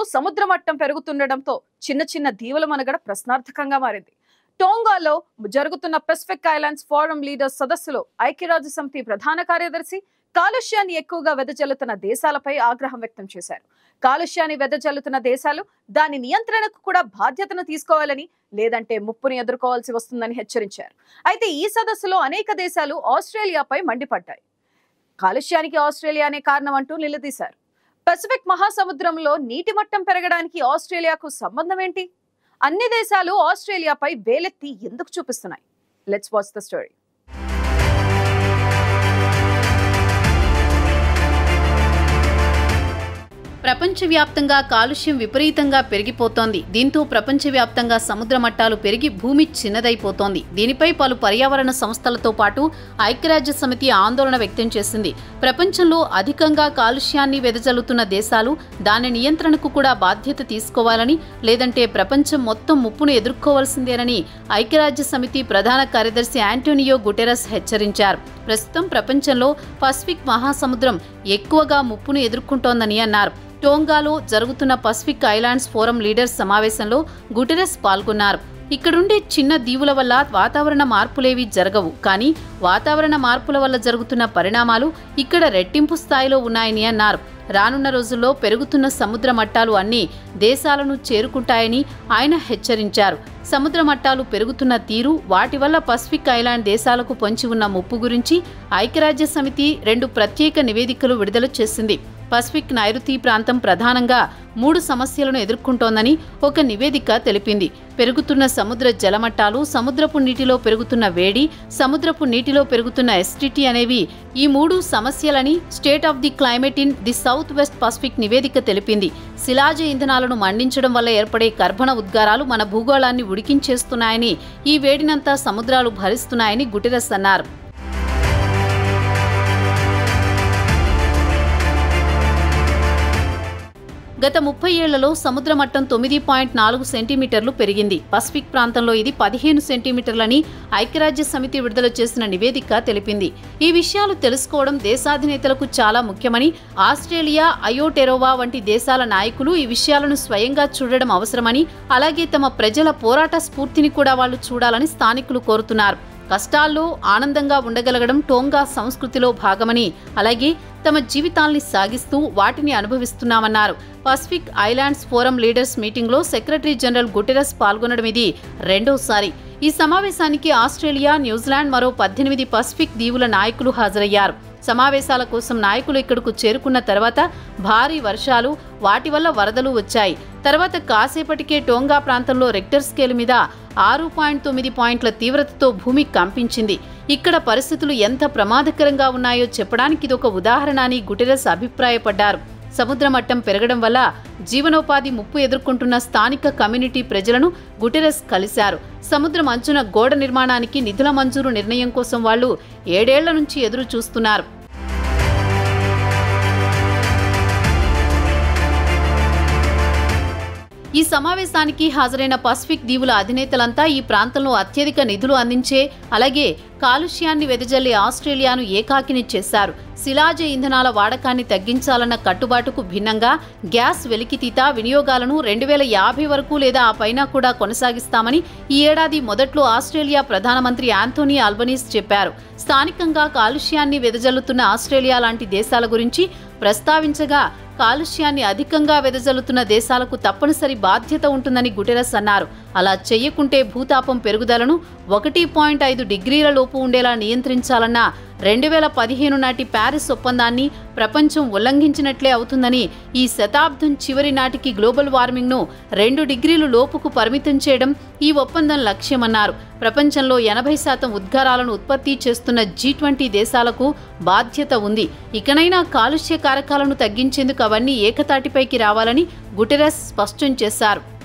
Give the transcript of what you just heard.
సముద్ర మట్టం పెరుగుతుండటంతో చిన్న చిన్న దీవుల మనుగడ ప్రశ్నార్థకంగా మారింది. టోంగాలో జరుగుతున్న పసిఫిక్ ఐలాండ్స్ ఫోరం లీడర్స్ సదస్సులో ఐక్యరాజ్య సమితి ప్రధాన కార్యదర్శి కాలుష్యాన్ని ఎక్కువగా వెదజల్లుతున్న దేశాలపై ఆగ్రహం వ్యక్తం చేశారు. కాలుష్యాన్ని వెదజల్లుతున్న దేశాలు దాని నియంత్రణకు కూడా బాధ్యతను తీసుకోవాలని, లేదంటే ముప్పుని ఎదుర్కోవాల్సి వస్తుందని హెచ్చరించారు. అయితే ఈ సదస్సులో అనేక దేశాలు ఆస్ట్రేలియాపై మండిపడ్డాయి. కాలుష్యానికి ఆస్ట్రేలియానే కారణం అంటూ నిలదీశారు. పసిఫిక్ మహాసముద్రంలో నీటి మట్టం పెరగడానికి ఆస్ట్రేలియాకు సంబంధం ఏంటి? అన్ని దేశాలు ఆస్ట్రేలియాపై వేలెత్తి ఎందుకు చూపిస్తున్నాయి? Let's watch the story. ప్రపంచవ్యాప్తంగా కాలుష్యం విపరీతంగా పెరిగిపోతోంది. దీంతో ప్రపంచవ్యాప్తంగా సముద్ర మట్టాలు పెరిగి భూమి చిన్నదైపోతోంది. దీనిపై పలు పర్యావరణ సంస్థలతో పాటు ఐక్యరాజ్య సమితి ఆందోళన వ్యక్తం చేసింది. ప్రపంచంలో అధికంగా కాలుష్యాన్ని వెదజల్లుతున్న దేశాలు దాని నియంత్రణకు కూడా బాధ్యత తీసుకోవాలని, లేదంటే ప్రపంచం మొత్తం ముప్పును ఎదుర్కోవాల్సిందేనని ఐక్యరాజ్య సమితి ప్రధాన కార్యదర్శి ఆంటోనియో గుటెరస్ హెచ్చరించారు. ప్రస్తుతం ప్రపంచంలో పసిఫిక్ మహాసముద్రం ఎక్కువగా ముప్పును ఎదుర్కొంటోందని అన్నారు. టోంగాలో జరుగుతున్న పసిఫిక్ ఐలాండ్స్ ఫోరం లీడర్స్ సమావేశంలో గుటెరస్ పాల్గొన్నారు. ఇక్కడుండే చిన్న దీవుల వల్ల వాతావరణ మార్పులేవి జరగవు, కానీ వాతావరణ మార్పుల వల్ల జరుగుతున్న పరిణామాలు ఇక్కడ రెట్టింపు స్థాయిలో ఉన్నాయని అన్నారు. రానున్న రోజుల్లో పెరుగుతున్న సముద్ర మట్టాలు అన్ని దేశాలను చేరుకుంటాయని ఆయన హెచ్చరించారు. సముద్ర మట్టాలు పెరుగుతున్న తీరు, వాటి వల్ల పసిఫిక్ ఐలాండ్ దేశాలకు పొంచి ఉన్న ముప్పు గురించి ఐక్యరాజ్య సమితి 2 ప్రత్యేక నివేదికలు విడుదల చేసింది. పసిఫిక్ నైరుతి ప్రాంతం ప్రధానంగా 3 సమస్యలను ఎదుర్కొంటోందని ఒక నివేదిక తెలిపింది. పెరుగుతున్న సముద్ర జలమట్టాలు, సముద్రపు నీటిలో పెరుగుతున్న వేడి, సముద్రపు నీటిలో పెరుగుతున్న ఎసిడిటీ అనేవి ఈ 3 సమస్యలని state of the climate in the south west Pacific నివేదిక తెలిపింది. శిలాజ ఇంధనాలను మండించడం వల్ల ఏర్పడే కర్బన ఉద్గారాలు మన భూగోళాన్ని ఉడికించేస్తున్నాయని, ఈ వేడినంతా సముద్రాలు భరిస్తున్నాయని గుటెరస్ అన్నారు. గత 30 ఏళ్లలో సముద్ర మట్టం 9.4 సెంటీమీటర్లు పెరిగింది. పసిఫిక్ ప్రాంతంలో ఇది 15 సెంటీమీటర్లని ఐక్యరాజ్య సమితి విడుదల చేసిన నివేదిక తెలిపింది. ఈ విషయాలు తెలుసుకోవడం దేశాధినేతలకు చాలా ముఖ్యమని, ఆస్ట్రేలియా, అయోటెరోవా వంటి దేశాల నాయకులు ఈ విషయాలను స్వయంగా చూడడం అవసరమని, అలాగే తమ ప్రజల పోరాట స్ఫూర్తిని కూడా వాళ్లు చూడాలని స్థానికులు కోరుతున్నారు. కష్టాల్లో ఆనందంగా ఉండగలగడం టోంగా సంస్కృతిలో భాగమని, అలాగే తమ జీవితాల్ని సాగిస్తూ వాటిని అనుభవిస్తున్నామన్నారు. పసిఫిక్ ఐలాండ్స్ ఫోరం లీడర్స్ మీటింగ్లో సెక్రటరీ జనరల్ గుటెరస్ పాల్గొనడం ఇది రెండోసారి. ఈ సమావేశానికి ఆస్ట్రేలియా, న్యూజిలాండ్, మరో 18 పసిఫిక్ దీవుల నాయకులు హాజరయ్యారు. సమావేశాల కోసం నాయకులు ఇక్కడకు చేరుకున్న తర్వాత భారీ వర్షాలు, వాటి వల్ల వరదలు వచ్చాయి. తర్వాత కాసేపటికే టోంగా ప్రాంతంలో రెక్టర్ స్కేల్ మీద 6.9 పాయింట్ల తీవ్రతతో భూమి కంపించింది. ఇక్కడ పరిస్థితులు ఎంత ప్రమాదకరంగా ఉన్నాయో చెప్పడానికి ఇదొక ఉదాహరణ అని గుటెరస్ అభిప్రాయపడ్డారు. సముద్ర మట్టం పెరగడం వల్ల జీవనోపాధి ముప్పు ఎదుర్కొంటున్న స్థానిక కమ్యూనిటీ ప్రజలను గుటెరస్ కలిశారు. సముద్రం అంచున గోడ నిర్మాణానికి నిధుల మంజూరు నిర్ణయం కోసం వాళ్లు 7 ఏళ్ల నుంచి ఎదురు చూస్తున్నారు. ఈ సమావేశానికి హాజరైన పసిఫిక్ దీవుల అధినేతలంతా ఈ ప్రాంతంలో అత్యధిక నిధులు అందించే, అలాగే కాలుష్యాన్ని వెదజల్లే ఆస్ట్రేలియాను ఏకాకిని చేశారు. శిలాజ ఇంధనాల వాడకాన్ని తగ్గించాలన్న కట్టుబాటుకు భిన్నంగా గ్యాస్ వెలికితీత వినియోగాలను 2050 వరకు లేదా ఆ పైన కూడా కొనసాగిస్తామని ఈ ఏడాది మొదట్లో ఆస్ట్రేలియా ప్రధానమంత్రి ఆంథోనీ ఆల్బనీస్ చెప్పారు. స్థానికంగా కాలుష్యాన్ని వెదజల్లుతున్న ఆస్ట్రేలియా లాంటి దేశాల గురించి ప్రస్తావించగా, కాలుష్యాన్ని అధికంగా వెదజల్లుతున్న దేశాలకు తప్పనిసరి బాధ్యత ఉంటుందని గుటెరస్ అన్నారు. అలా చెయ్యకుంటే భూతాపం పెరుగుదలను 1.5 డిగ్రీల లోపు ఉండేలా నియంత్రించాలన్న 2015 నాటి ప్యారిస్ ఒప్పందాన్ని ప్రపంచం ఉల్లంఘించినట్లే అవుతుందని, ఈ శతాబ్దం చివరి నాటికి గ్లోబల్ వార్మింగ్ను 2 డిగ్రీలు లోపుకు పరిమితం చేయడం ఈ ఒప్పందం లక్ష్యమన్నారు. ప్రపంచంలో 80% ఉద్గారాలను ఉత్పత్తి చేస్తున్న G20 దేశాలకు బాధ్యత ఉంది. ఇకనైనా కాలుష్య కారకాలను తగ్గించేందుకు అవన్నీ ఏకతాటిపైకి రావాలని గుటెరస్ స్పష్టం చేశారు.